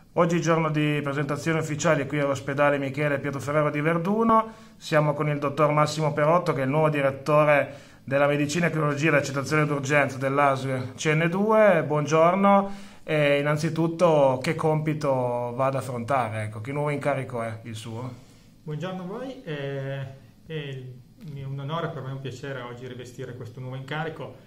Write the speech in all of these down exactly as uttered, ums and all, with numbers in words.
Oggi giorno di presentazione ufficiale qui all'ospedale Michele Pietro Ferrero di Verduno. Siamo con il dottor Massimo Perotto, che è il nuovo direttore della medicina e chirurgia e accettazione d'urgenza dell'A S L C N due. Buongiorno e innanzitutto che compito va ad affrontare? Ecco, che nuovo incarico è il suo? Buongiorno a voi, è, è un onore per me, un piacere oggi rivestire questo nuovo incarico.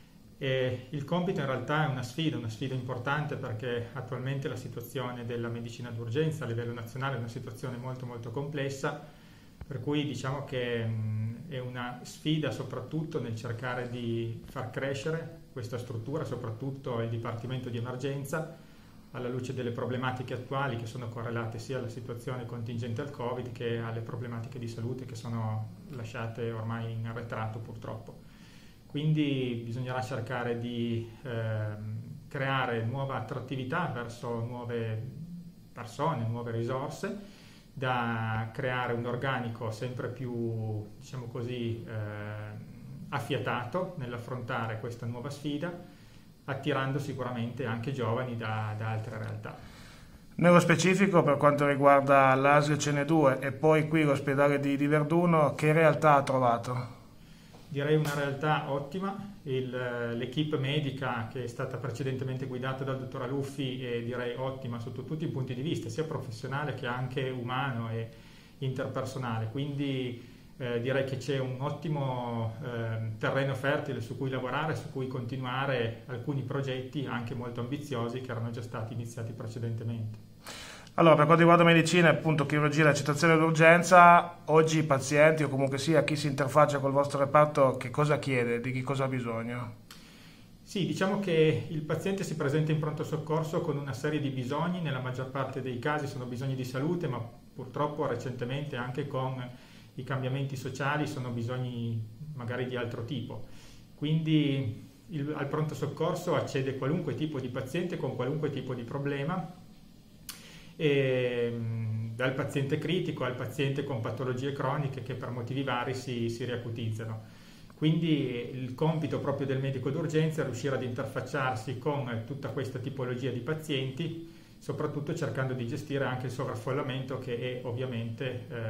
E il compito in realtà è una sfida, una sfida importante, perché attualmente la situazione della medicina d'urgenza a livello nazionale è una situazione molto molto complessa, per cui diciamo che mh, è una sfida soprattutto nel cercare di far crescere questa struttura, soprattutto il Dipartimento di Emergenza, alla luce delle problematiche attuali che sono correlate sia alla situazione contingente al Covid che alle problematiche di salute che sono lasciate ormai in arretrato purtroppo. Quindi bisognerà cercare di eh, creare nuova attrattività verso nuove persone, nuove risorse, da creare un organico sempre più, diciamo così, eh, affiatato nell'affrontare questa nuova sfida, attirando sicuramente anche giovani da, da altre realtà. Nello specifico, per quanto riguarda l'A S L C N due e poi qui l'ospedale di, di Verduno, che realtà ha trovato? Direi una realtà ottima. Il, l'equipe medica che è stata precedentemente guidata dal dottor Aluffi è direi ottima sotto tutti i punti di vista, sia professionale che anche umano e interpersonale, quindi eh, direi che c'è un ottimo eh, terreno fertile su cui lavorare, su cui continuare alcuni progetti anche molto ambiziosi che erano già stati iniziati precedentemente. Allora, per quanto riguarda medicina, appunto, chirurgia e accettazione d'urgenza, oggi i pazienti o comunque sia chi si interfaccia col vostro reparto, che cosa chiede, di che cosa ha bisogno? Sì, diciamo che il paziente si presenta in pronto soccorso con una serie di bisogni, nella maggior parte dei casi sono bisogni di salute, ma purtroppo recentemente anche con i cambiamenti sociali sono bisogni magari di altro tipo. Quindi il, al pronto soccorso accede qualunque tipo di paziente con qualunque tipo di problema, e, dal paziente critico al paziente con patologie croniche che per motivi vari si, si riacutizzano. Quindi il compito proprio del medico d'urgenza è riuscire ad interfacciarsi con tutta questa tipologia di pazienti, soprattutto cercando di gestire anche il sovraffollamento che è ovviamente eh,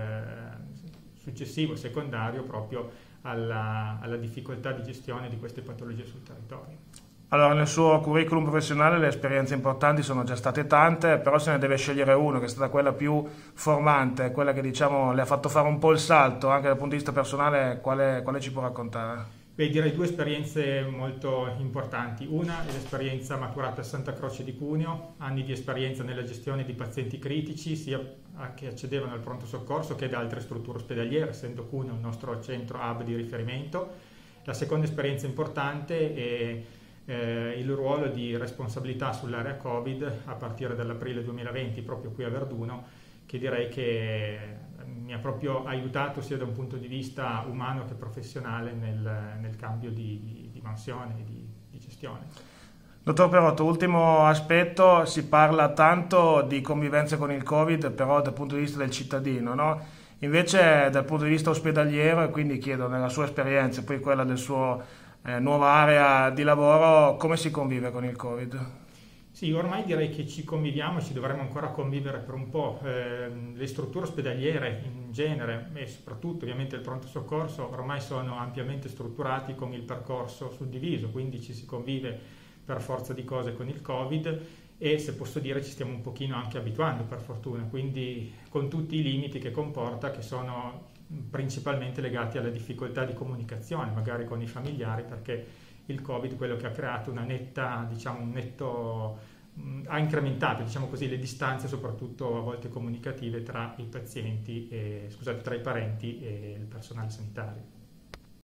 successivo, secondario proprio alla, alla difficoltà di gestione di queste patologie sul territorio. Allora, nel suo curriculum professionale le esperienze importanti sono già state tante, però se ne deve scegliere una, che è stata quella più formante, quella che diciamo le ha fatto fare un po' il salto, anche dal punto di vista personale, quale, quale ci può raccontare? Beh, direi due esperienze molto importanti. Una è l'esperienza maturata a Santa Croce di Cuneo, anni di esperienza nella gestione di pazienti critici, sia che accedevano al pronto soccorso che da altre strutture ospedaliere, essendo Cuneo il nostro centro hub di riferimento. La seconda esperienza importante è Eh, il ruolo di responsabilità sull'area Covid a partire dall'aprile duemilaventi proprio qui a Verduno, che direi che mi ha proprio aiutato sia da un punto di vista umano che professionale nel, nel cambio di, di, di mansione e di, di gestione. Dottor Perotto, ultimo aspetto, si parla tanto di convivenza con il Covid, però dal punto di vista del cittadino, no? Invece dal punto di vista ospedaliero, e quindi chiedo nella sua esperienza e poi quella del suo Eh, nuova area di lavoro, come si convive con il Covid? Sì, ormai direi che ci conviviamo e ci dovremo ancora convivere per un po'. Eh, le strutture ospedaliere in genere e soprattutto ovviamente il pronto soccorso ormai sono ampiamente strutturati con il percorso suddiviso, quindi ci si convive per forza di cose con il Covid e, se posso dire, ci stiamo un pochino anche abituando, per fortuna, quindi con tutti i limiti che comporta, che sono principalmente legati alla difficoltà di comunicazione magari con i familiari, perché il Covid quello che ha creato una netta, diciamo un netto mh, ha incrementato, diciamo così, le distanze soprattutto a volte comunicative tra i pazienti e, scusate, tra i parenti e il personale sanitario.